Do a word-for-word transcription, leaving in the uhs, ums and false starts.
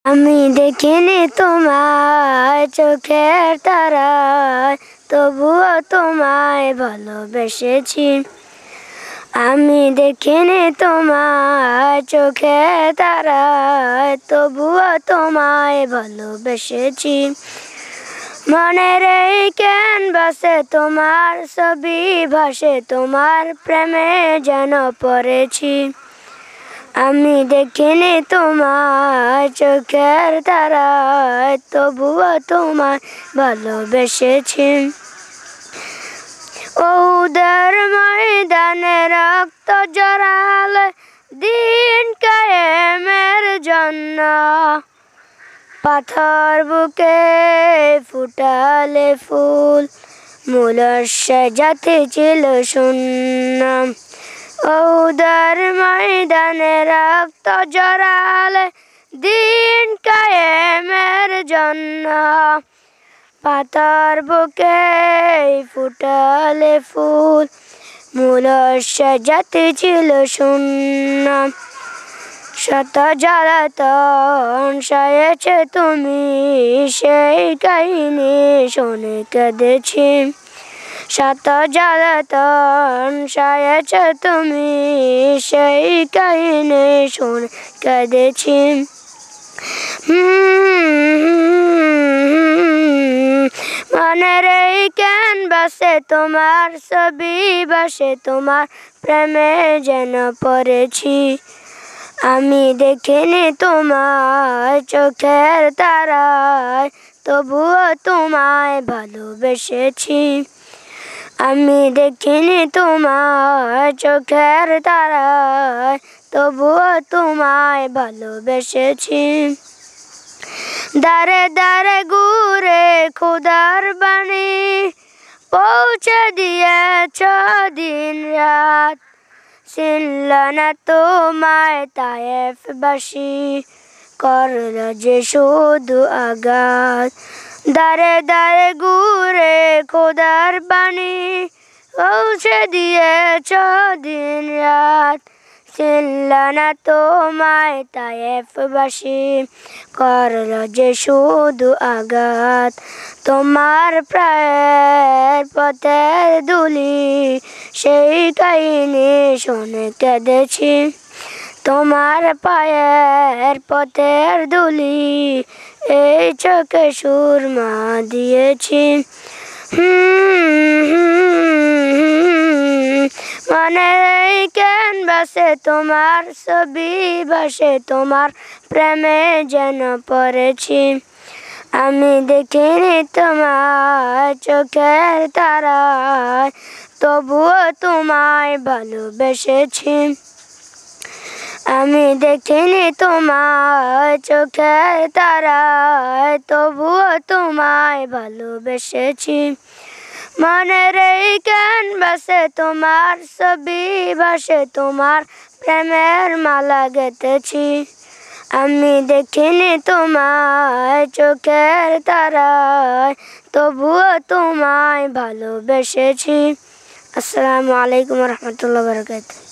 আমি দেখিনি তোমায় চোখের তারায়, তবুও তোমায় ভালোবেসেছি। আমি দেখিনি তোমায় চোখের তারায়, তবুও তোমায় ভালোবেসেছি। মনের এই ক্যানভাসে তোমার ছবি ভাসে, তোমার প্রেমে যেন পড়েছি। আমি দেখিনি তোমায় চোখের তারায়, তবুও তোমায় ভালোবেসেছি। ওদের ময়দানে রক্ত জড়ালে দিন কায়েমের জন্য, পাথর বুকে ফুটালে ফুল, মুলস্যা জাতি ছিল শূন্য। ওদের ময়দানে রক্ত জড়ালে দিন কায়েমের জন্য, পাথর বুকে ফুটালে ফুল, মুলস্যা জাতি ছিল শূন্য। শত জ্বালাতন সয়েছে তুমি, সেই কাহিনী শুনে কেঁদেছি। শত জ্বালাতন সয়েছে তুমি, সেই কাহিনী শুনে কেঁদেছি। মনের এই ক্যানভাসে তোমার ছবি ভাসে, তোমার প্রেমে যেন পড়েছি। আমি দেখিনি তোমায় চোখের তারায়, তবুও তোমায় ভালোবেসেছি। আমি দেখিনি তোমায় চোখের তারায়, তবুও তোমায় ভালোবেসেছি। দারে দারে ঘুরে খোদার বাণী পৌঁছে দিয়েছ দিন রাত, চিনল না তোমায় তায়েফবাসী, করল যে শুধু আঘাত। দারে দারে ঘুরে খোদার বাণী পৌঁছে দিয়েছ দিন রাত, চিনল না তোমায় তায়েফবাসী, করল যে শুধু আঘাত। তোমার প্রায়ের পথের ধুলি, সেই কাহিনী শুনে কেঁদেছি। তোমার পায়ের পথের ধুলি, এই চোখে সুরমা দিয়েছি। মনের এই ক্যানভাসে তোমার ছবি ভাসে, তোমার প্রেমে যেন পড়েছি। আমি দেখিনি তোমায় চোখের তারায়, তবুও তোমায় ভালোবেসেছি। আমি দেখিনি তোমায় চোখের তারায়, তবুও তোমায় ভালোবেসেছি। মনের এই ক্যানভাসে তোমার ছবি ভাসে, তোমার প্রেমের মালা গেঁথেছি। আমি দেখিনি তোমায় চোখের তারায়, তবুও তোমায় ভালোবেসেছি। আসসালামু আলাইকুম রহমতুল্লাহ বারাকাতুহু।